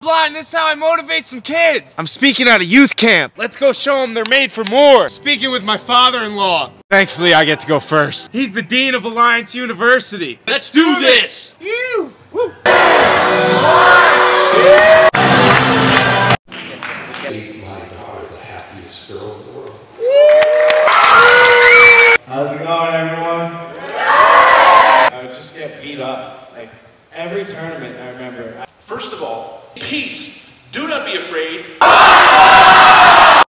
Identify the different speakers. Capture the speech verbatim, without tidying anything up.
Speaker 1: blind, this is how I motivate some kids. I'm speaking at a youth camp. Let's go show them they're made for more. Speaking with my father-in-law. Thankfully, I get to go first. He's the dean of Alliance University. Let's do this! You! Woo!
Speaker 2: How's it going, everyone? I would just get beat up. Like, every tournament, I remember.
Speaker 3: First of all, peace. Do not be afraid.